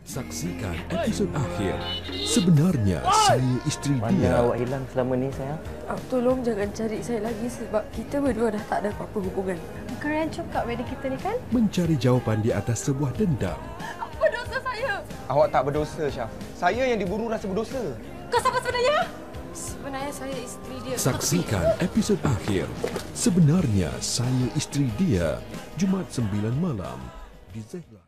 Saksikan episod akhir. Sebenarnya saya isteri Mana dia. awak hilang selama ni sayang? Tolong jangan cari saya lagi sebab kita berdua dah tak ada apa-apa hubungan. Keren cakap wedding kita ni kan? Mencari jawapan di atas sebuah dendam. Apa dosa saya? Awak tak berdosa, Syaf. Saya yang diburu rasa berdosa. Kau siapa sebenarnya? Sebenarnya saya isteri dia. Saksikan episod akhir. Sebenarnya saya isteri dia. Jumaat 9 malam di Zehra.